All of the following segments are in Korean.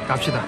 갑시다.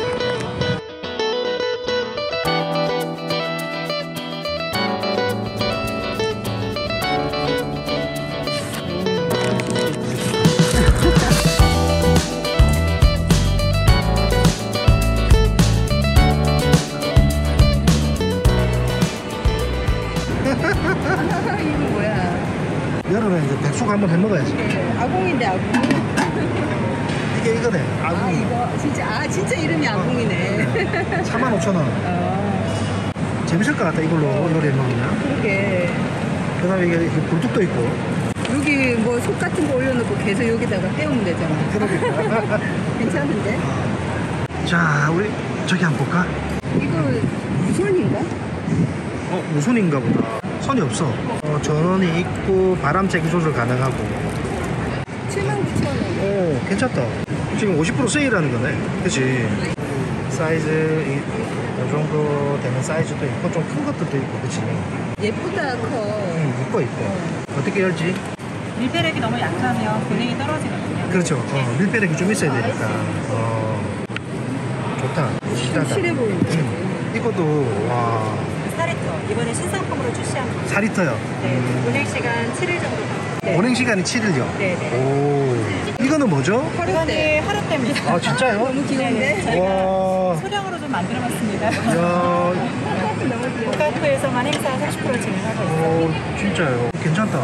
이거 뭐야? 여름에 이제 백숙 한번 해 먹어야지. 네, 아궁인데 아궁. 이게 이거네. 아 아궁이. 이거 진짜 이름이 아궁이네. 45,000원. 재밌을 것 같다 이걸로 요리해 먹으면. 그러게. 그다음에 이게 불뚝도 있고. 여기 뭐 속 같은 거 올려놓고 계속 여기다가 때우면 되잖아. 그러니까. 괜찮은데? 자, 우리 저기 한번 볼까? 이거 무선인가? 무선인가 보다. 선이 없어. 전원이 있고 바람채기 조절 가능하고. 79,000원. 오, 괜찮다. 지금 50% 세일하는 거네. 그치? 사이즈 이 정도 되는 사이즈도 있고 좀 큰 것들도 있고. 그치? 예쁘다 커. 이뻐. 어떻게 열지? 밀폐력이 너무 약하면 기능이 떨어지거든요. 그렇죠. 밀폐력이 좀 있어야 되니까. 좋다. 시다다. 실해 보인다. 이것도 와. 4리터 이번에 신상품으로 출시한 거. 4리터요. 네. 운행 시간 7일 정도. 네. 운행 시간이 7일요. 네네. 오. 이거는 뭐죠? 하루때. 이거는 하루때입니다. 아, 진짜요? 너무 귀여운데? 네, 저희가 와. 소량으로 좀 만들어봤습니다. 야. 너무 귀여워. 국가부에서만 행사 30% 진행하고 있어요. 오, 진짜요. 괜찮다.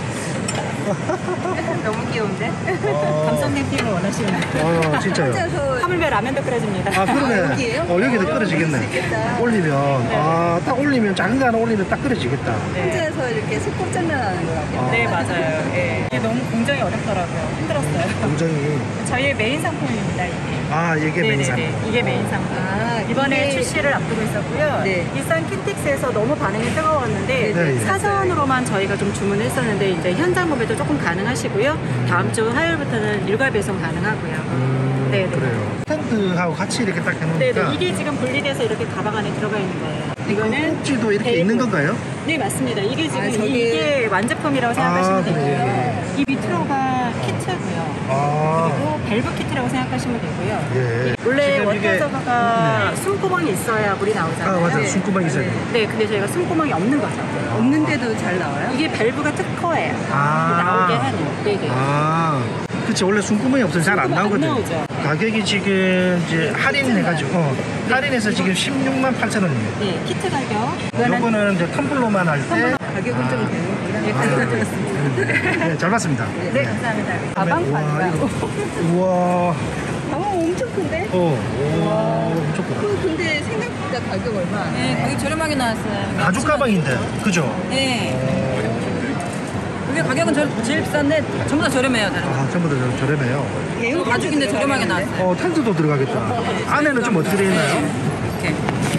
너무 귀여운데? 감성 캠핑을 원하시면 진짜요. 혼자서 하물며 라면도 끓여줍니다. 아, 그러네. 여기에요? 여기도 끓여지겠네. 맛있겠다. 올리면, 딱 올리면, 작은 거 하나 올리면 딱 끓여지겠다. 혼자서 이렇게 스포 장난하는 거 같아요. 네, 맞아요. 예. 이게 너무 공정이 어렵더라고요. 힘들었어요. 굉장히. 저희의 메인 상품입니다, 이게. 이게 메인 상품. 네네네. 이게 메인 상품. 이번에 이게- 출시를 앞두고 있었고요. 네. 일산 킨텍스에서 너무 반응이 뜨거웠는데 네. 사전으로만 저희가 좀 주문했었는데 이제 현장 구매도 조금 가능하시고요. 다음 주 화요일부터는 일괄 배송 가능하고요. 네, 그래요. 텐트하고 같이 이렇게 딱 네, 해놓으니까. 이게 지금 분리돼서 이렇게 가방 안에 들어가 있는 거예요. 이거는 꼭지도 이렇게 베이브. 있는 건가요? 네, 맞습니다. 이게 지금 저게- 이게 완제품이라고 생각하시면 되고요. 그래요? 이 밑으로가 키트고요. 그리고 밸브 키트라고 생각하시면 되고요. 예. 원래 지금 이게- 워터저버가 숨구멍이 있어야 물이 나오잖아요. 맞아요. 네. 숨구멍이 있어야 돼요. 네, 근데 저희가 숨구멍이 없는 거죠. 없는데도 잘 나와요? 이게 밸브가 특허예요. 나오게 하는. 네네. 그치. 원래 숨구멍이 없으면 잘 안 숨구멍 안 나오거든. 나오죠. 가격이 지금 이제 할인해가지고, 할인해서 지금 168,000원이에요. 네, 키트 가격. 요거는 이제 텀블러만 할 때. 가격은 좀 되는구나. 네, 가격도 있습니다. 네, 잘 봤습니다. 네, 감사합니다. 가방 와, 판다. 우와. 가방 엄청 큰데? 엄청 크다. 근데 생각보다 가격 얼마 안 네, 해. 가격 저렴하게 나왔어요. 가죽 가방인데, 그죠? 네. 이게 가격은 제일 비싼데 전부 다 저렴해요, 다른. 전부 다 저렴해요. 대형 가죽인데 저렴하게 나왔어요. 텐트도 들어가겠다. 안에는 좀 어떻게 되어 있나요? 이렇게.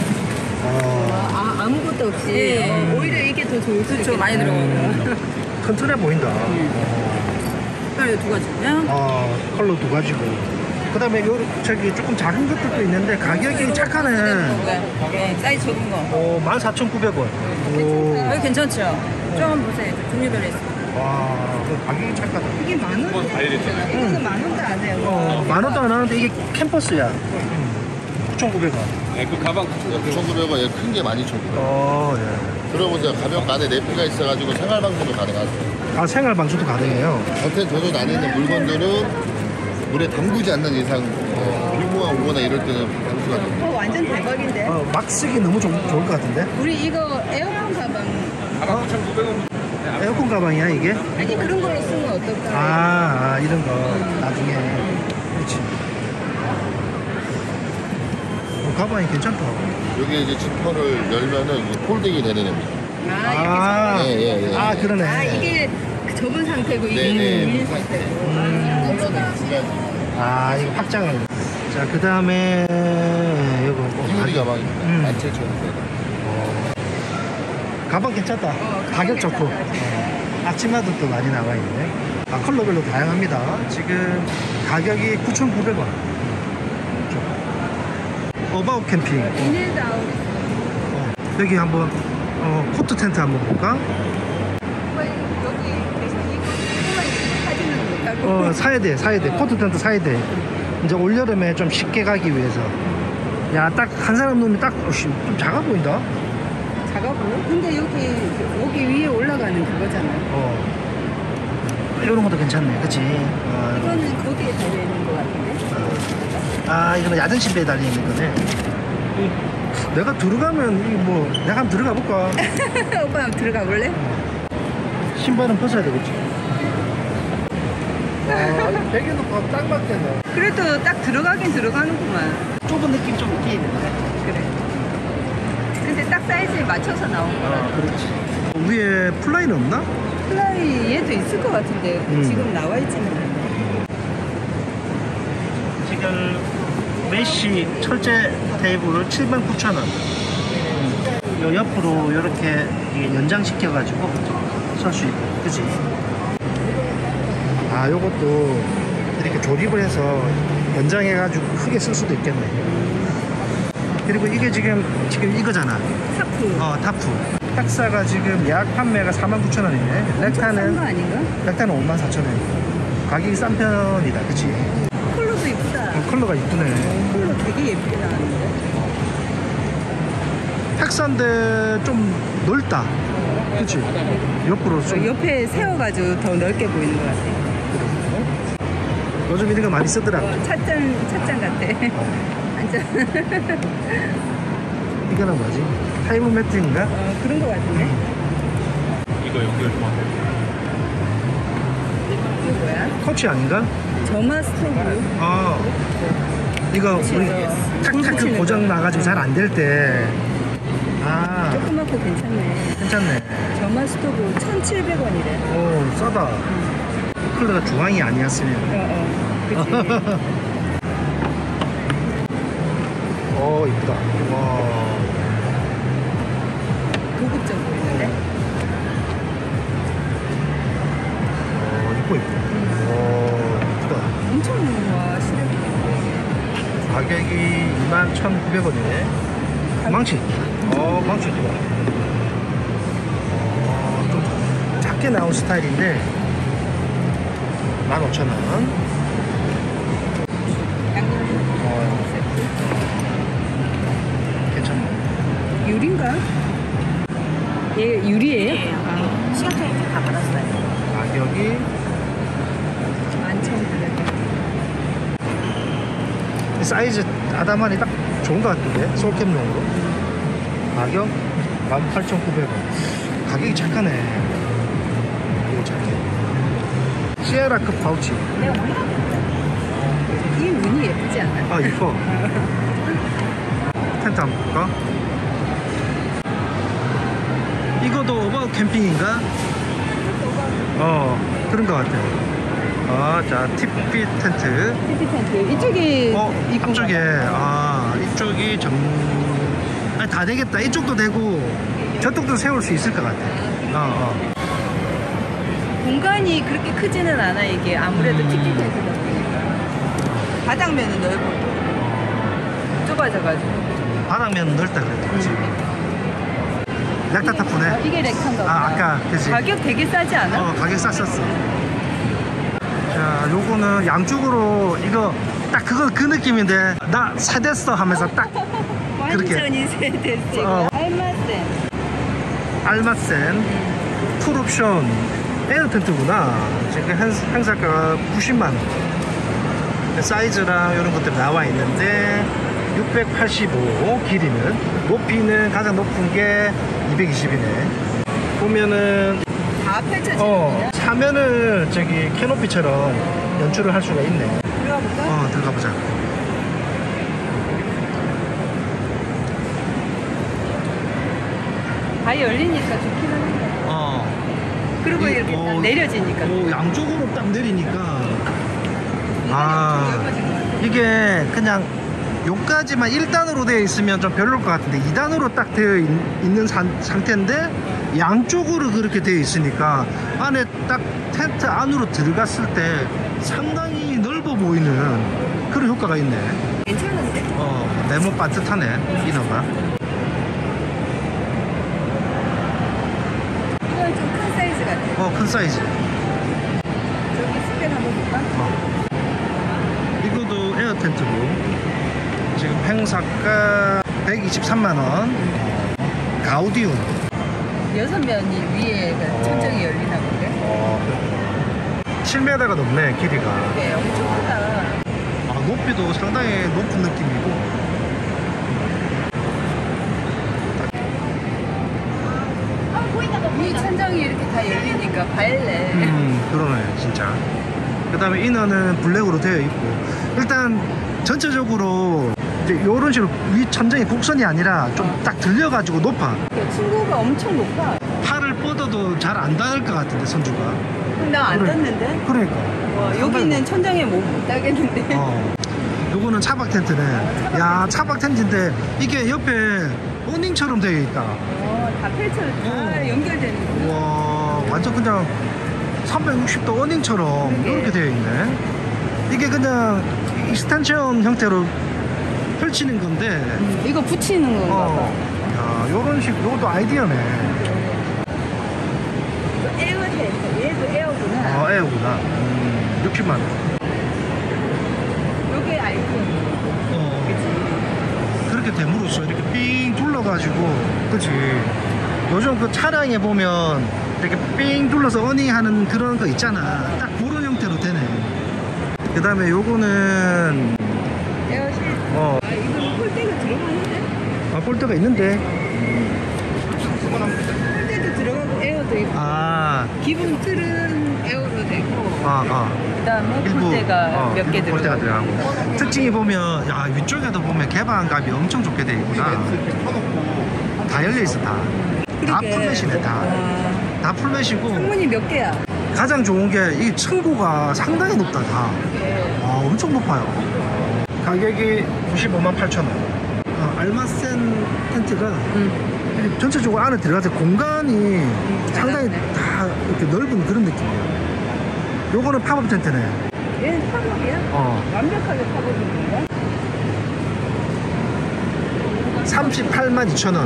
아무것도 없이 네. 오히려 이게 더 좋을 수 그렇죠, 많이 들어가고. 튼튼해 보인다. 컬러 두 가지고요. 컬러 두 가지고. 그 다음에 저기 조금 작은 것들도 있는데 가격이 착하네. 네, 사이즈 적은 거. 14,900원. 오. 여기 괜찮죠? 좀 보세요. 종류별로 있어요. 와, 가격이 착하다. 이게 10,000원? 이거는 10,000원도 안 해요. 10,000원도 안 하는데 이게 캠퍼스야. 9,900원. 네, 그 가방 9,900원에 큰 게 12,900원. 예. 들어보세요. 가볍게 안에 내피가 있어가지고 생활방수도 가능하세요. 생활 방수도 가능해요. 겉에 전원 안에 있는 물건들은 물에 담그지 않는 이상 비모가 오거나 이럴 때는 방수가 됩니다. 완전 대박인데? 막 쓰기 너무 좋을 것 같은데? 우리 이거 에어컨 가방 에어컨 가방이야 이게? 아니 그런 걸로 쓰면 어떨까? 이런 거 나중에. 그렇지. 가방이 괜찮다. 여기 이제 지퍼를 열면은 이게 폴딩이 되는 겁니다. 이렇게 예. 그러네. 이게 접은 상태고 이게 네네. 밀린 상태고 이거 확장을. 자, 그 다음에 이거 휘무리 가방입니다. 17,900원. 가방 괜찮다. 가격 좋고. 아침마다 또 많이 나와 있네. 컬러별로 다양합니다. 지금 가격이 9,900원. 어바웃 캠핑. 비닐다운 여기 한번 코트 텐트 한번 볼까? 여기 계속 이거 사진은 못 하고 사야 돼. 코트 텐트 사야 돼. 이제 올여름에 좀 쉽게 가기 위해서. 야, 딱 한 사람 놓으면 딱, 좀 작아 보인다? 작아 보여? 근데 여기 위에 올라가는 그거잖아. 이런 것도 괜찮네, 그치? 이거는 거기에 달려 있는 것 같은데. 이거는 야전신배에 달려있는 거네. 내가 들어가면, 내가 한번 들어가 볼까? 오빠 한번 들어가 볼래? 신발은 벗어야 되겠지. 베개 놓고 딱 맞겠네. 그래도 딱 들어가긴 들어가는구만. 좁은 느낌 좀 있긴 있네. 그래. 근데 딱 사이즈에 맞춰서 나온 거라. 그렇지. 위에 플라이는 없나? 플라이 얘도 있을 것 같은데 지금 나와 있지는 않네. 지금 메쉬 철제 테이블을 79,000원. 요 옆으로 이렇게 연장시켜가지고 설 수 있고, 그치? 요것도 이렇게 조립을 해서 연장해가지고 크게 쓸 수도 있겠네. 그리고 이게 지금 이거잖아. 타프. 타프. 탁사가 지금 약 판매가 49,000원이네. 싼 거 아닌가? 렉타는 54,000원. 가격이 싼 편이다, 그치? 컬러도 이쁘다. 컬러가 이쁘네. 컬러 되게 예쁘게 나왔는데. 탁사인데 좀 넓다, 그치? 옆으로 좀. 옆에 세워가지고 더 넓게 보이는 것 같아. 요즘 이런 거 많이 쓰더라. 찻잔 같아. 앉아. 이거는 뭐지? 타이머 매트인가? 그런 것 같은데. 이거 연결 좀 하세요. 이거 뭐야? 코치 아닌가? 점화 스토브. 이거 우리 불 탁탁 붙이는 고장 거. 나가지고 잘 안 될 때. 조그맣고 괜찮네. 괜찮네. 점화 스토브 1,700원이래. 오, 싸다. 컬러가 주황이 아니었으면. 그치. 이쁘다. 와. 고급져 보이는데? 이뻐. 이쁘다. 엄청 와 시력이. 가격이 21,900원이네. 망치. 망치 이쁘다. 좀 작게 나온 스타일인데 15,000원. 괜찮네. 유리인가? 얘 유리예요? 시각적인 다 받았어요. 가격이 11,900원. 사이즈 아담하니 딱 좋은 것 같은데, 솔캠용으로. 가격 18,900원. 가격이 착하네. 이거 착해. 시에라급 파우치. 이 무늬 예쁘지 않아? 이뻐. 텐트 한번 볼까? 이거도 오버 캠핑인가? 그런 것 같아요. 자, 티피 텐트. TP 텐트. 이쪽이 입구가 앞쪽에. 이쪽이 다 되겠다. 이쪽도 되고 저쪽도 세울 수 있을 것 같아. 공간이 그렇게 크지는 않아 이게 아무래도 TP 텐트다 보니까 바닥면은 넓고 좁아져가지고. 바닥면 넓다 그랬다, 그치? 렉타 타프네. 이게 렉탄가 보다. 아까, 그치? 가격 되게 싸지 않아? 가격 쌌었어. 자, 요거는 양쪽으로 이거 딱 그 느낌인데 나 세댔어 하면서 딱 그렇게. 완전히 세대세. 알마센. 알마센 풀옵션 에어 텐트구나. 지금 행사가가 90만. 사이즈랑 이런 것들이 나와 있는데 685 길이는, 높이는 가장 높은 게 220이네. 보면은 다 펼쳐지는구나. 사면을 캐노피처럼 연출을 할 수가 있네. 들어가 볼까? 들어가 보자. 다 열리니까 좋긴 한데. 그리고 이렇게 딱 내려지니까. 양쪽으로 딱 내리니까. 넓어진 것 같아. 이게 그냥 요까지만 1단으로 되어 있으면 좀 별로일 것 같은데 2단으로 딱 되어 있는 상태인데 양쪽으로 그렇게 되어 있으니까 안에 딱 텐트 안으로 들어갔을 때 상당히 넓어 보이는 그런 효과가 있네. 괜찮은데? 네모 반듯하네, 이너가. 이건 좀 큰 사이즈 같아. 큰 사이즈. 저기 스펙 한번 볼까? 이것도 에어 행사가 123만원. 가우디움. 6면이 위에 천정이 열리나 본데? 7m가 넘네, 길이가. 네, 엄청 크다. 아, 높이도 상당히 높은 느낌이고. 위 천정이 이렇게 다 열리니까 밝네. 그러네, 진짜. 그 다음에 이너는 블랙으로 되어 있고. 일단, 전체적으로, 이제 요런 식으로 위 천정이 곡선이 아니라 좀 딱 들려가지고 높아. 친구가 엄청 높아. 팔을 뻗어도 잘 안 닿을 것 같은데, 선주가. 근데 안 그래. 닿는데? 그러니까. 와, 여기는 천정에 못 닿겠는데. 요거는 차박 텐트네. 야, 차박 텐트인데 이게 옆에 어닝처럼 되어 있다. 다 펼쳐, 다 연결되는 거. 와, 완전 그냥 360도 어닝처럼 이렇게 되어 있네. 이게 그냥 익스텐션 형태로 펼치는 건데. 이거 붙이는 건가 봐. 야, 요런 식, 요것도 아이디어네. 이거 에어텐트. 얘도 에어구나. 에어구나. 60만원. 요게 아이디어. 그렇게 됨으로써 이렇게 삥 둘러가지고, 그치. 요즘 그 차량에 보면 이렇게 삥 둘러서 어닝하는 그런 거 있잖아. 딱 그런 형태로 되네. 그 다음에 요거는, 에어실. 어, 아, 이거 폴대가 들어가는데? 볼트가 있는데. 폴대도 들어가고 에어도 있고. 아, 기본 틀은 에어로 되고. 그 다음에 일부, 폴대가 몇 개 일부 볼트가 들어가고. 들어가고. 특징이 보면, 야, 위쪽에도 보면 개방감이 엄청 좋게 돼 있구나. 다 열려있어, 다. 다 그러게. 풀맷이네, 다. 다 풀맷이고. 창문이 몇 개야? 가장 좋은 게 이 층고가 상당히 높다, 다. 와, 엄청 높아요. 가격이 95만 8천원. 알마센 텐트가 전체적으로 안에 들어가서 공간이 상당히 다 이렇게 넓은 그런 느낌이에요. 요거는 팝업 텐트네. 얘는 팝업이야? 완벽하게 팝업인 건가? 38만 2천원.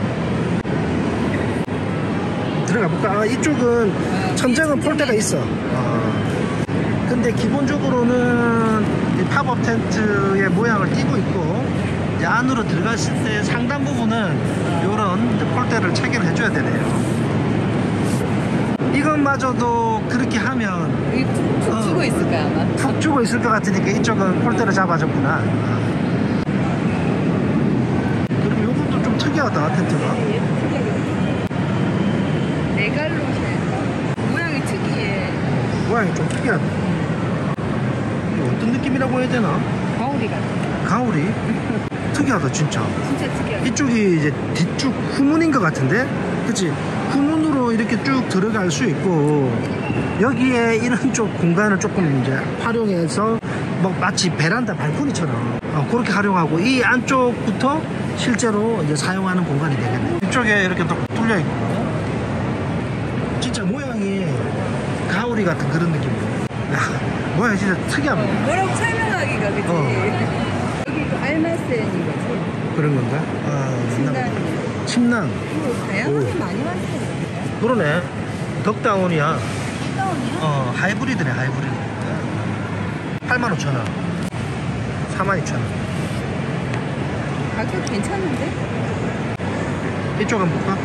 들어가 볼까? 이쪽은 천정은 폴대가 있어. 근데 기본적으로는 이 팝업 텐트의 모양을 띄고 있고, 이제 안으로 들어갔을 때 상단 부분은 이런 폴대를 체결해 줘야 되네요. 이것마저도 그렇게 하면 여기 푹 주고 있을까 아마? 푹 주고 있을 것 같으니까 이쪽은 폴대를 잡아줬구나. 그리고 이것도 좀 특이하다, 텐트가. 네갈로쉘 모양이 특이해. 모양이 좀 특이하다. 이거 어떤 느낌이라고 해야 되나? 가오리 같아. 가오리? 특이하다, 진짜. 진짜 특이하다. 이쪽이 이제 뒤쪽 후문인 것 같은데? 그치? 후문으로 이렇게 쭉 들어갈 수 있고, 여기에 이런 쪽 공간을 조금 이제 활용해서 뭐 마치 베란다 발코니처럼 그렇게 활용하고, 이 안쪽부터 실제로 이제 사용하는 공간이 되겠네. 이쪽에 이렇게 또 뚫려 있고, 진짜 모양이 가오리 같은 그런 느낌이에요. 야, 모양이 진짜 특이합니다. 뭐라고 설명하기가 그치? 여기 이거 알마센인 거지? 그런 건가? 침낭. 침낭. 이거 다양하게 많이 만드는 그러네. 덕다운이야. 다운이야? 하이브리드네, 하이브리드. 85,000원. 42,000원. 가격 괜찮은데? 이쪽 한번 볼까?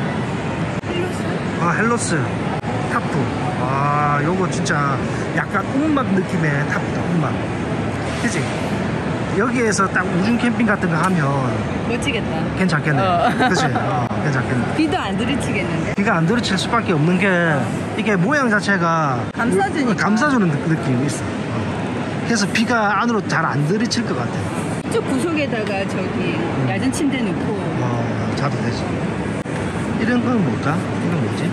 헬로스? 헬로스. 타프. 요거 진짜 약간 운맛 느낌의 타프다, 운맛. 그치? 여기에서 딱 우중 캠핑 같은 거 하면 멋지겠다. 괜찮겠네. 그치? 괜찮겠네. 비도 안 들이치겠는데? 비가 안 들이칠 수밖에 없는 게, 이게 모양 자체가 감싸주니까. 감싸주는 느낌이 있어. 그래서 비가 안으로 잘 안 들이칠 것 같아. 이쪽 구석에다가 저기 야전 침대 놓고. 자도 되지. 이런 건 뭘까? 이건 뭐지?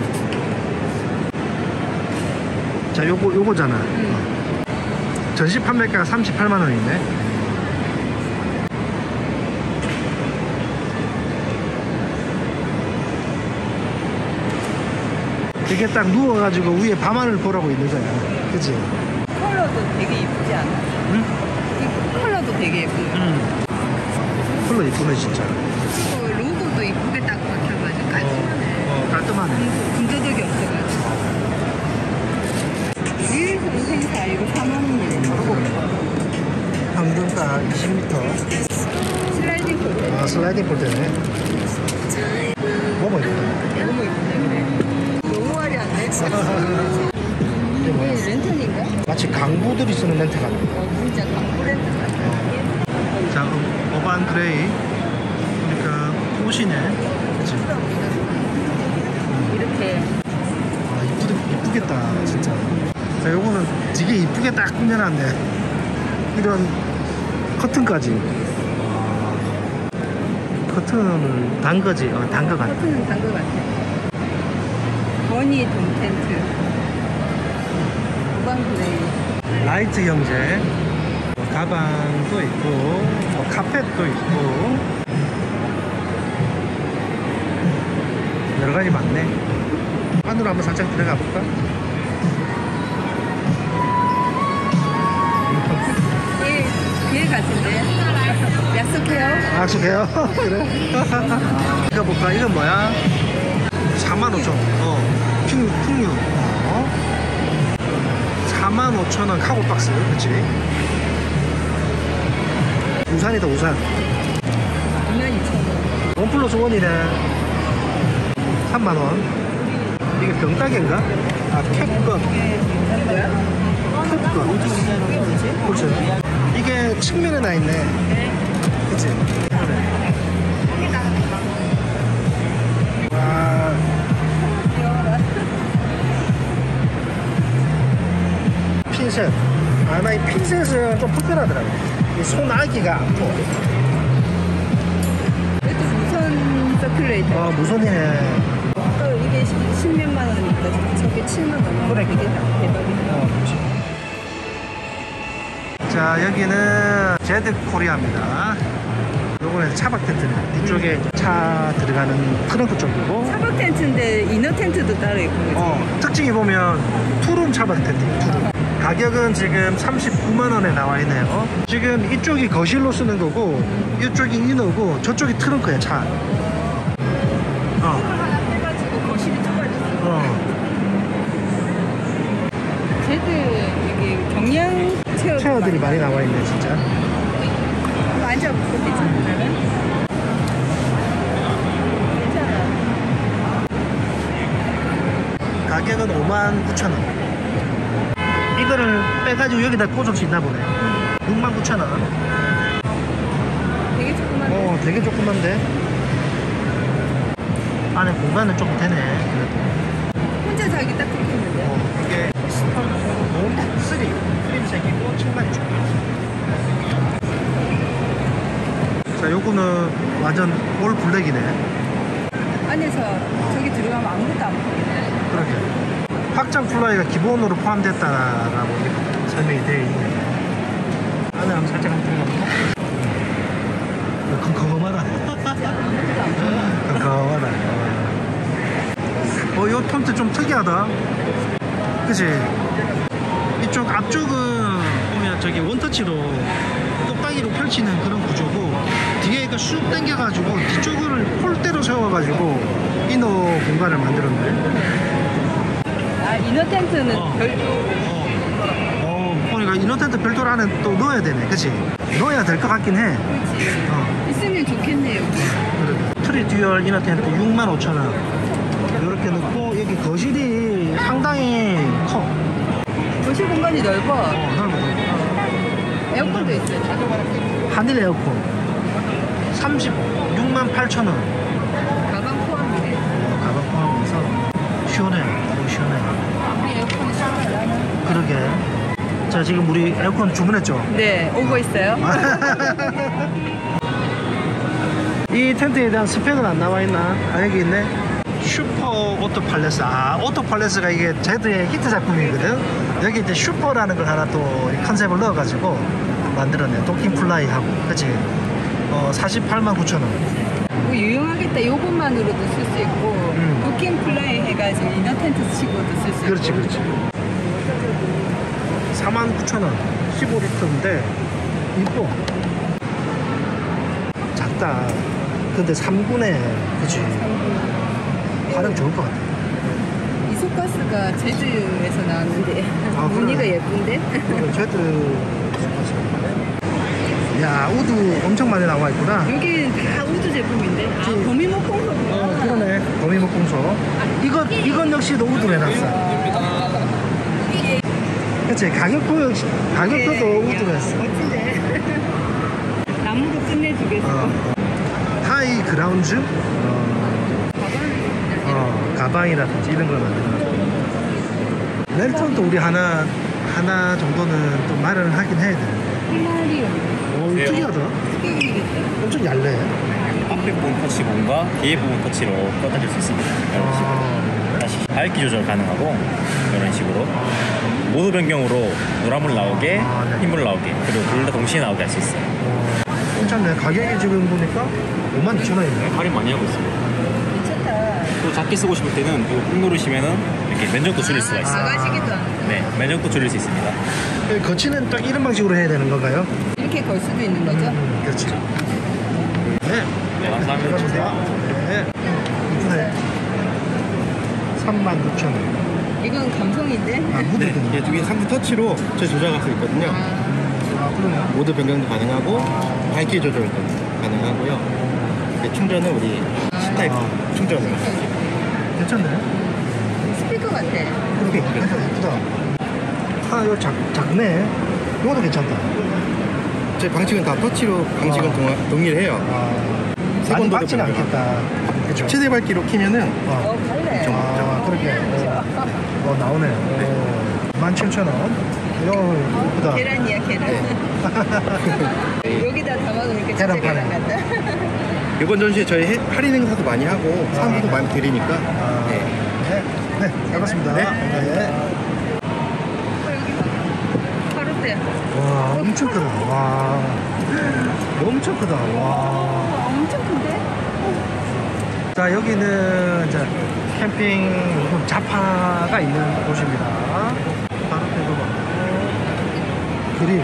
자, 요거잖아. 전시 판매가가 38만 원인데. 이게 딱 누워가지고 위에 밤하늘 보라고 있는 거야. 그치? 컬러도 되게 이쁘지 않아? 응? 이 컬러도 되게 예쁘고. 컬러 이쁘네, 진짜. 로고도 이쁘게 딱 박혀가지고 깔끔하네. 깔끔하네. 군더더기 없어가지고. 유일성 생사 이거 4만 원이네. 황금가 20m. 슬라이딩 아, 슬라이딩 볼 때네. 너무 예쁘다. 너무 이쁘네. 너무 화려한데? 이게 뭐야? 이게 랜턴인가? 마치 강부들이 쓰는 렌트 같아. 진짜 광고 랜턴 같아. 자, 어반 그레이. 그러니까 옷이네. 그치? 이렇게 아, 이쁘겠다, 진짜. 자, 요거는 되게 이쁘게 딱 꾸며놨네. 이런 커튼까지. 커튼을 단 거지? 단 거 같아. 커튼은 단거 같아. 버니 돔 텐트. 우방 그레이. 라이트 형제. 가방도 있고, 카펫도 있고. 여러 가지 많네. 안으로 한번 살짝 들어가 볼까? 길 같은데? 약속해요? 약속해요? 그래? 이거 볼까? 이건 뭐야? 45,000원. 풍류. 45,000원 카고박스. 그치? 우산이다, 우산. 22,000원. 원 플러스 원이네. 3만원. 이게 병따개인가? 아, 캡건. 캡건. 그렇죠. 이게 측면에 나 있네. 그치? 와. 핀셋. 아, 나 이 핀셋은 좀 불편하더라고. 이 손아기가 아파. 이것도 무선 서큘레이터. 무선이네. 또 이게 10몇만 원이니까 저게 7만 원. 그래. 이게 대박이다. 자, 여기는 제드 코리아입니다. 요거는 차박 텐트네. 뒤쪽에 차 들어가는 트렁크 쪽이고. 차박 텐트인데 이너 텐트도 따로 있고. 그치? 특징이 보면 투룸 차박 텐트예요. 투룸. 가격은 지금 39만원에 나와 있네요. 지금 이쪽이 거실로 쓰는 거고, 이쪽이 이너고, 저쪽이 트렁크야, 차. 하나 해가지고 거실이 좁아졌어. 제드 여기 경량 체어들이 많이 나와 있네, 진짜. 한번 앉아볼까? 괜찮아? 가격은 59,000원. 이거를 빼가지고 여기다 꽂을 수 있나 보네. 69,000원. 되게 조그만해. 되게 조그만데. 안에 공간은 조금 되네. 그래도. 혼자 자기 딱 좋겠는데. 이게 홈 3 크림색이고 층간이 좋고. 자, 요거는 완전 올 블랙이네. 안에서 저기 들어가면 아무것도 안 보이네. 그러게. 확장 플라이가 기본으로 포함됐다라고 이렇게 설명이 되어 있네. 안에 한번 살짝 한번 들어가볼까? 컴컴하다. 컴컴하다. 요 폰트 좀 특이하다. 그치? 이쪽 앞쪽은 보면 저기 원터치로 똑딱이로 펼치는 그런 구조고, 뒤에가 쑥 당겨가지고 뒤쪽을 폴대로 세워가지고 이너 공간을 만들었네. 아, 이너 텐트는 별도. 그러니까 이너 텐트 별도로 안에 또 넣어야 되네. 그치? 넣어야 될 것 같긴 해. 그렇지. 있으면 좋겠네요. 트리 듀얼 이너 텐트 65,000원. 이렇게 넣고, 여기 거실이 상당히 커. 거실 공간이 넓어. 넓어. 에어컨도 있어요. 하늘 에어컨 368,000원. 가방 포함이네. 가방 포함해서 시원해. 시원해. 우리 에어컨이 시원하다. 그러게. 자, 지금 우리 에어컨 주문했죠? 네, 오고 있어요. 이 텐트에 대한 스펙은 안 나와 있나? 여기 있네. 슈퍼 오토 팔레스. 오토 팔레스가 이게 제드의 히트 작품이거든. 여기 이제 슈퍼라는 걸 하나 또 컨셉을 넣어가지고 만들었네. 도킹 플라이하고. 그치? 489,000원. 뭐 유용하겠다. 요것만으로도 쓸 수 있고, 도킹 플라이 해가지고 이너 텐트 치고도 쓸 수 있고. 그렇지, 그렇지. 49,000원. 15리터인데 이뻐. 작다. 근데 3구네. 그치? 활용 좋을 것 같아. 이소가스가 제주에서 나왔는데 아, 무늬가 그래. 예쁜데? 제드 야, 우드 엄청 많이 나와 있구나. 여기는 다 우드 제품인데. 아, 거미목공소구나. 그러네. 거미목공소. 이건 역시도 우드로 해놨어. 그치, 가격표도 우드로 했어. 멋진데. 나무로 끝내주겠어. 하이 그라운즈? 가방이라든지 이런 걸 만들어. 랜턴도 우리 하나 정도는 또 마련을 하긴 해야 돼. 폴라리움. 오, 특이하다. 엄청 얇네. 앞에 부분 터치본과 뒤에 부분 터치로 뻗어줄 수 있습니다. 이런 식으로. 다시 밝기 조절 가능하고 이런 식으로 모드 변경으로 노란불 나오게, 흰불 나오게, 그리고 둘 다 동시에 나오게 할 수 있어요. 괜찮네. 가격이 지금 보니까 52,000원이네. 할인 많이 하고 있습니다. 미쳤다. 또 작게 쓰고 싶을 때는 이거 꾹 누르시면은 이렇게 면적도 줄일 수가 있어요. 나가시기도 않고. 네, 면적도 줄일 수 있습니다. 거치는 딱 이런 방식으로 해야 되는 건가요? 이렇게 걸 수도 있는 거죠? 그렇지. 네. 네, 감사합니다. 네. 이쁘네. 36,000원. 이건 감성인데? 아, 무드 네, 이게 두 개 3부 터치로 저희 조작할 수 있거든요. 아, 그러네. 모드 변경도 가능하고 밝기 조절도 가능하고요. 이제 충전은 우리 C타입 충전을. 괜찮네. 스피커 같아. 그렇게 예쁘다. 아, 이거 작네. 이것도 괜찮다. 저희 방식은 다 터치로 방식은 동일해요. 세 많이 번도 박지는 변경. 않겠다. 그쵸? 최대 밝기로 키면은 갈래. 그렇게. 나오네. 17,000원. 이거 예쁘다. 계란이야, 계란. 여기다 담아놓으니까 진짜 계란 계란 파네. 같다. 이번 전시에 저희 할인 행사도 많이 하고 사은품도 많이 드리니까 네. 네, 잘 봤습니다. 네. 여기 봐. 바로 때. 와, 엄청 크다. 와. 엄청 크다. 와. 엄청 큰데? 자, 여기는 이제 캠핑 용품 자파가 있는 곳입니다. 바로 앞에 봐봐. 그릴.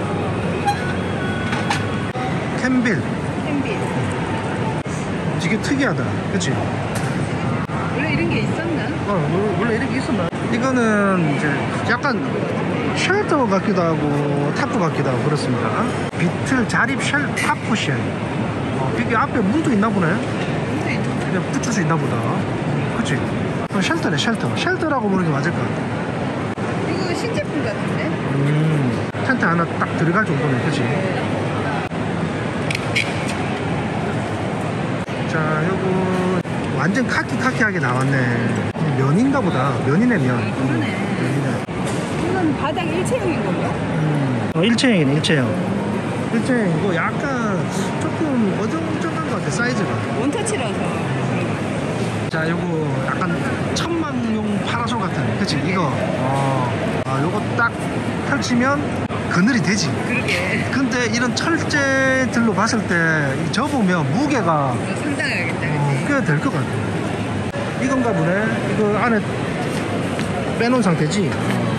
캠빌. 캔비. 되게 특이하다. 그치? 원래 이런 게 있었나? 원래 이런 게 있었나? 이거는 이제 약간 쉘터 같기도 하고 타프 같기도 하고 그렇습니다. 비틀 자립 타프 쉘. 이게 앞에 문도 있나 보네. 문도 있는데? 그냥 붙일 수 있나 보다. 그치? 쉘터네, 쉘터. 쉘터라고 부르는 게 맞을 것 같아. 이거 신제품 같은데? 텐트 하나 딱 들어갈 정도네, 그치? 자, 요거 완전 카키하게 나왔네. 면인가 보다. 면이네, 면. 그러네. 면이네. 이건 바닥 일체형인 건가? 일체형이네, 일체형. 일체형이고 약간 조금 어정쩡한 것 같아, 사이즈가. 원터치라서. 자, 요거 약간 천막용 파라솔 같은, 그치? 이거. 요거 딱 펼치면 그늘이 되지. 그러게. 근데 이런 철제들로 봤을 때 접으면 무게가 상당하겠다, 그치? 꽤 될 것 같아. 이건가 보네. 이거 안에 빼놓은 상태지.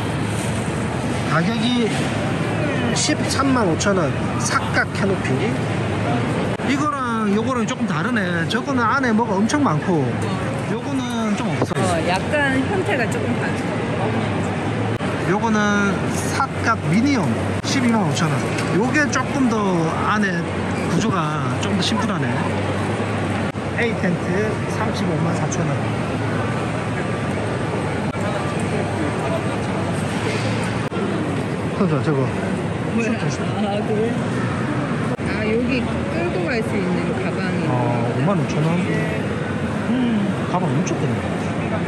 가격이 135,000원. 사각 캐노피. 이거랑 요거랑 조금 다르네. 저거는 안에 뭐가 엄청 많고 요거는 좀 없어. 약간 형태가 조금 다르다. 요거는 사각 미니엄 125,000원. 요게 조금 더 안에 구조가 좀 더 심플하네. A 텐트 354,000원. 저거. 뭐야? 아, 그래? 아, 여기 끌고 갈 수 있는 가방이. 55,000원. 가방 엄청 크네.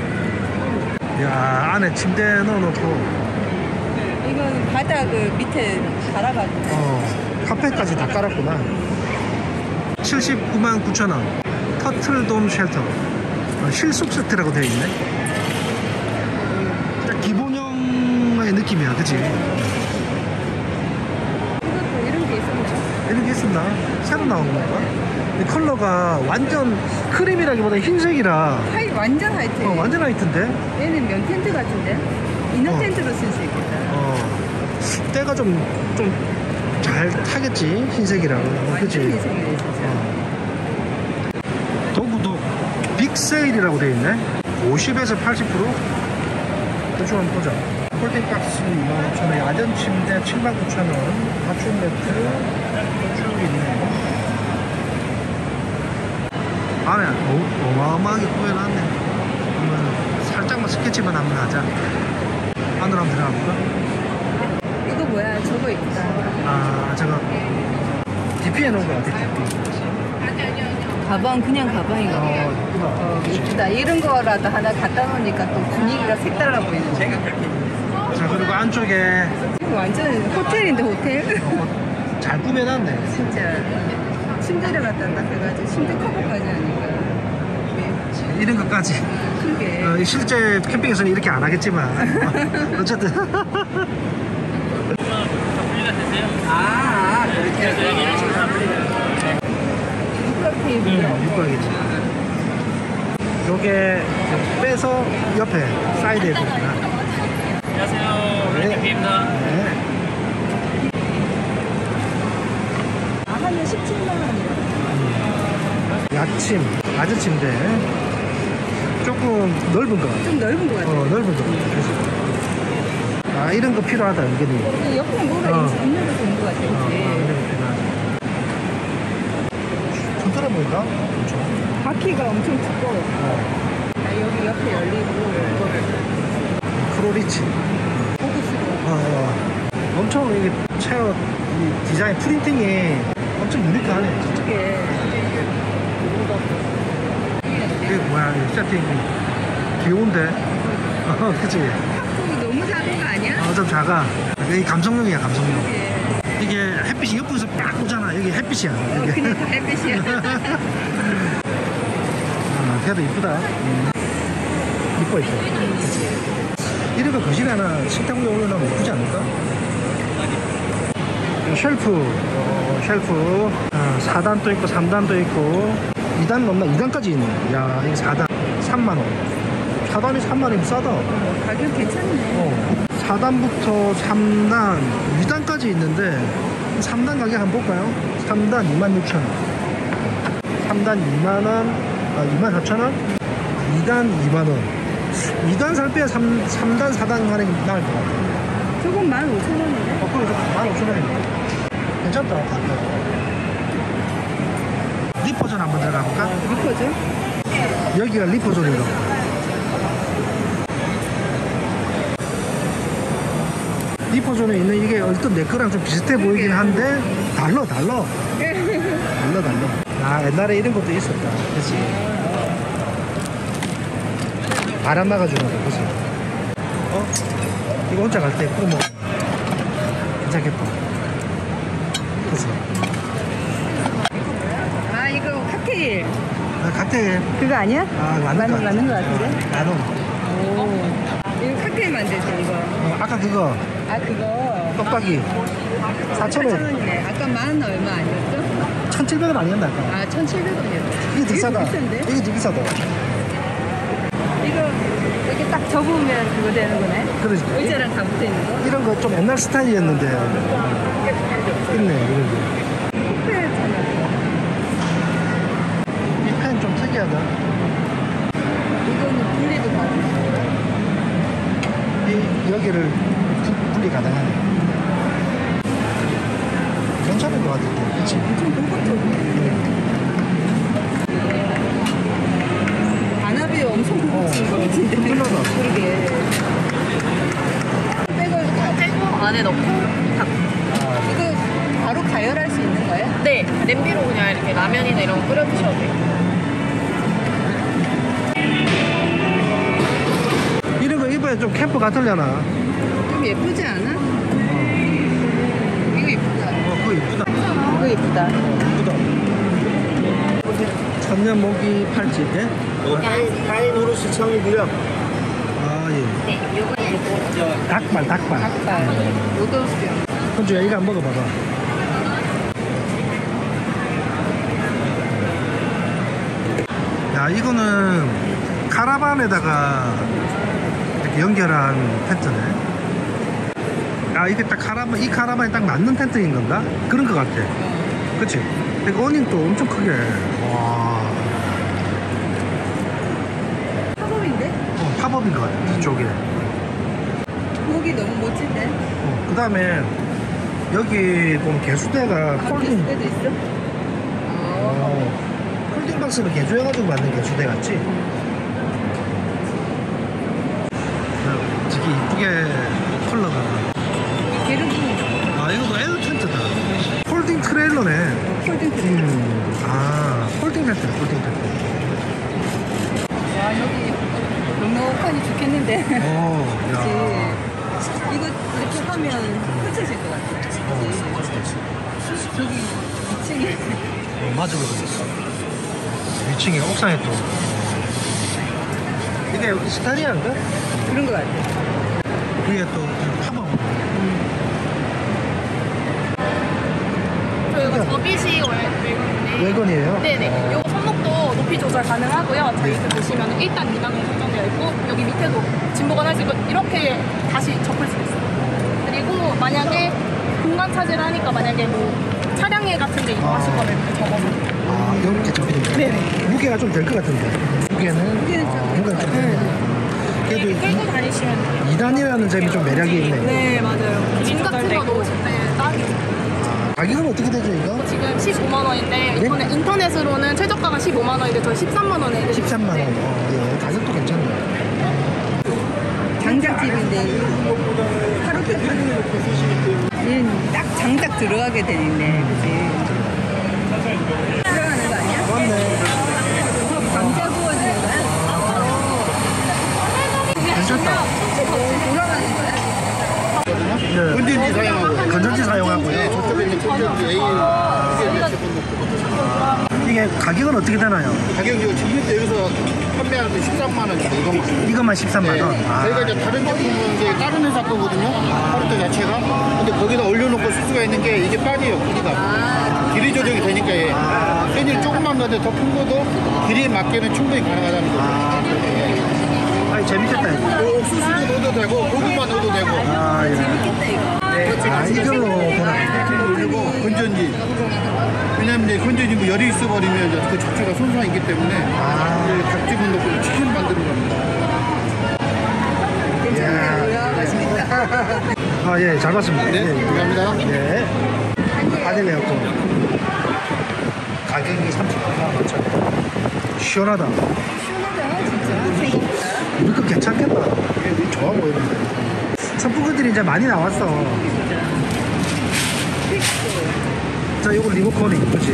야, 안에 침대 넣어놓고 이건 바닥을 밑에 달아가지고. 카페까지 다 깔았구나. 799,000원. 터틀돔 쉘터. 실속 세트라고 되어 있네. 기본형의 느낌이야, 그치? 이것도 이런 게 있었나? 이런 게 있었나? 새로 나온 건가? 이 컬러가 완전 크림이라기보다 흰색이라 완전 하이트. 완전 화이트인데? 얘는 면 텐트 같은데? 이너 텐트로 쓸 수 있겠다. 때가 좀 잘 타겠지, 흰색이랑. 완전 그치? 이색이네, 진짜. 도구도 빅세일이라고 되어 있네. 50에서 80%? 대충 한번 보자. 폴딩박스 25,000원, 야전 침대 79,000원, 가축 매트 쭉 있네요. 안에 어마어마하게 꾸며놨네. 그러면 살짝만 스케치만 한번 하자. 안으로 한번 들어가 볼까? 이거 뭐야? 저거 있다. 아, 저거 DP에 놓은 거 같아, DP. 가방 그냥 가방인가? 이쁘다. 이런 거라도 하나 갖다 놓으니까 또 분위기가 색달라 보이는. 자, 그리고 안쪽에 이거 완전 호텔인데 호텔? 잘 꾸며놨네. 진짜 침대를 갖다 딱 해가지고 침대 커버까지 하니까 이런 것까지. 크게. 실제 캠핑에서는 이렇게 안 하겠지만 어쨌든 그렇게. 육각피 육각이지. 요게 빼서 옆에 사이드에 보구나. 안녕하세요. 랜딩입니다. 네. 하면 17만 원이요. 야침, 아재 침대. 조금 넓은 거. 좀 넓은 것 같아요. 넓은 거. 그래서. 아, 이런 거 필요하다, 은근히. 옆에 뭐가 있는 거 좋은 것 같아요. 이런 거 그치? 필요하다. 튼튼해 보인다? 그렇죠. 바퀴가 엄청 두꺼워. 여기 옆에 열리고 크로리치. 엄청 이게 체어 이 디자인 프린팅이 엄청 유니크하네, 진짜. 이게 뭐야, 이 세팅이 귀여운데? 그치? 이거 너무 작은 거 아니야? 좀 작아. 이게 감성용이야, 감성용. 이게 햇빛이 옆에서 딱 오잖아. 여기 햇빛이야. 여기. 그니까 햇빛이야. 그래도 이쁘다. 이뻐. 그치? 이런 거 거실에 하나 식탁 위에 올려놓으면 이쁘지 않을까? 쉘프. 4단도 있고 3단도 있고 2단 넘나? 2단까지 있네. 야, 이거 4단 3만원. 4단이 3만원이면 싸다. 가격 괜찮네. 4단부터 3단, 2단까지 있는데 3단 가격 한번 볼까요? 3단 26,000원, 3단 2만원, 24,000원, 2단 2만원. 2단 살 빼야 3단, 4단 하는 게 나을 것 같아요. 조금 15,000원인데? 그래서 15,000원이네. 괜찮다. 리포존 한번 들어가 볼까? 리퍼죠? 여기가 리포존이라고. 리포존에 있는 이게 얼핏 내 거랑 좀 비슷해 보이긴 한데 달라. 아, 옛날에 이런 것도 있었다. 그치? 바람 막아주는 거, 그치? 이거 혼자 갈 때 구워 먹으면 괜찮겠다. 그치? 아, 이거 칵테일. 칵테일. 그거 아니야? 맞는 거 같은데? 나도. 오. 이거 칵테일 만들죠, 이거. 아까 그거 아, 그거. 떡볶이 4,000원. 4,000원이네. 아까 만 얼마 아니었죠? 1,700원 아니었나 아까? 아, 1,700원이었죠. 이게 더 싸다. 비싼데? 이게 더 비싸다. 이거 이렇게 딱 접으면 그거 되는 거네? 그러지. 의자랑 다 붙어 있는 거? 이런 거 좀 옛날 스타일이었는데 있네 이런 거. 이 펜 좀 특이하다. 이거는 분리도 가능해. 여기를 분리 가능하네. 괜찮은 것 같은데, 그치? 엄청 고급적이네. 반합이 엄청 고급진 거 같은데. 튼튼하다. 그러게. 백을 다 빼고 안에 넣고 다. 이거 바로 가열할 수 있는 거예요? 네, 냄비로 그냥 이렇게 라면이나 이런 거 끓여 드셔도 돼요. 이런 거 입어야 좀 캠프 같으려나? 좀 예쁘지 않아? 이거 예쁘다. 그거 이쁘다. 이거 예쁘다. 이쁘다. 천년 모기 팔찌, 예? 하이노루 시청이고요. 아, 예. 네, 요거는 닭발. 닭발. 로더스요. 현주야, 이거 한번 먹어봐봐. 야, 이거는 카라반에다가 이렇게 연결한 텐트네. 아, 이게 딱 이 카라반에 딱 맞는 텐트인 건가? 그런 것 같아. 그치? 그러니까 어닝도 엄청 크게. 와. 팝업인데? 팝업인 것 같아, 뒤쪽에. 거기 여기 너무 멋진데? 그 다음에 여기 보면 개수대가 폴딩, 때도 있어? 폴딩 박스를 개조해가지고 만든 개수대 같지? 되게 이쁘게 컬러가. 기름이 아, 이것도 L 텐트다. 폴딩 트레일러네. 폴딩 트레일러. 아, 폴딩 텐트, 폴딩 텐트. 와, 여기 넉넉하니 좋겠는데. 야. 그치? 이거 이렇게 하면 펼쳐질 것 같아. 그치? 저기 2층에. 맞아, 그래. 위층에 옥상에 또. 이게 여기 스타리아인가? 그런 것 같아. 위에 또 파방. 저희가 접이식 외국인데. 외건이에요? 네네. 요 손목도 높이 조절 가능하고요. 저희 그 보시면 1단, 2단으로 설정되어 있고 여기 밑에도 진보건 할 수 있고 이렇게 다시 접을 수 있어요. 그리고 만약에 공간 차지를 하니까 만약에 뭐 차량일 같은 데 이동하실 거면 이렇게 접어서. 아, 이렇게 접히는 거야? 네네. 무게가 좀 될 것 같은데. 무게는 좀. 그래도 끌고 다니시면 돼요. 2단이라는 점이 좀 매력이 있네. 네, 맞아요. 짐 같은 거 놓으실 때 딱이죠. 가격은 어떻게 되죠, 이거? 지금 15만 원인데 이번에 인터넷으로는 최저가가 15만 원인데 저희 13만 원에 13만 원. 예, 가격도 괜찮네요. 장작집인데 하루에 하는 거 보세요. 얘는 딱 장작 들어가게 되네. 그치? 들어가는 거 아니야? 맞네. 감자 구워지는 거야? 괜찮다. 돌아가는 거야? 네. 건전지 사용하고. 건전지 사용하고요. 네, 저쪽에 있는 건전지 A 이게 가격은 어떻게 되나요? 가격이 지금 여기서 판매하는 데 13만 원입니다. 이것만. 이것만 13만 원. 저희가 이제 다른 제품은 이제 다른 회사 거거든요. 파르트 자체가. 근데 거기다 올려놓고 쓸 수가 있는 게 이게 빠져요. 길이가. 길이 조정이 되니까 얘. 팬을 조금만 넣어도 더 큰 것도 길이에 맞게는 충분히 가능하다는 거죠. 아니, 재밌겠다, 이거. 옥수수도 넣어도 되고 고구마 넣어도 되고. 아, 예. 재밌겠다 이거. 아, 이걸로 보나. 그리고 건전지. 왜냐면 이제 건전지 뭐 열이 있어버리면 이제 그 자체가 손상이 있기 때문에 닭집은 넣고 치킨 만드는 겁니다. 괜찮네. 이야, 맛있겠다. 아, 예, 잘 봤습니다. 네, 예, 예. 감사합니다. 예. 한일 에어컨. 가격이 39만 5천. 시원하다. 시원하다 진짜. 생각보다. 우리 거 괜찮겠다. 이게 좋아 보이는데. 선풍기들이 이제 많이 나왔어. 자, 이거 리모컨이, 그치?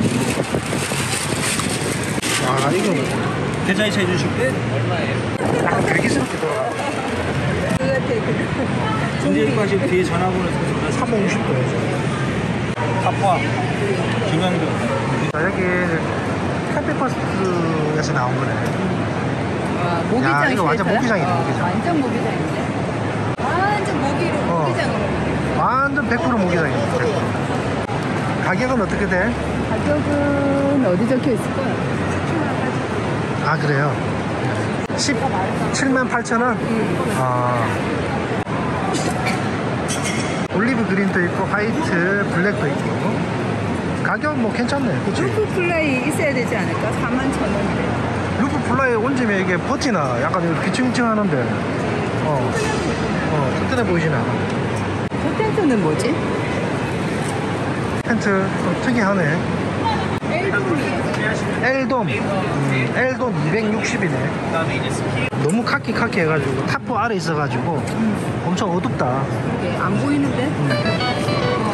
아, 이거 계좌이체 해주실 때 약간 배기스럽게 돌아가. 그 같아. 전기까지 뒤에 전화번호 350도에서. 탑과 중앙도. 자, 여기 캠핑버스에서 나온 거네. 와, 모기장 야, 이거 완전 쉘터야? 모기장이다, 모기장. 완전 모기장인데? 완전 모기장으로. 완전 100% 모기장이야. 100%. 가격은 어떻게 돼? 가격은 어디 적혀 있을 거야? 아, 그래요? 17만 8천 원? 아. 올리브 그린도 있고, 화이트, 블랙도 있고. 가격 뭐 괜찮네. 그치? 루프 플라이 있어야 되지 않을까? 41,000원이래. 루프 플라이 얹으면 이게 버티나? 약간 이렇게 칭칭 하는데. 튼튼해 보이진 않아. 저 텐트는 뭐지? 텐트 좀 특이하네. 엘돔. 엘돔 260이네. 너무 카키 해가지고 탑보 아래 있어가지고 엄청 어둡다. 이게 안 보이는데?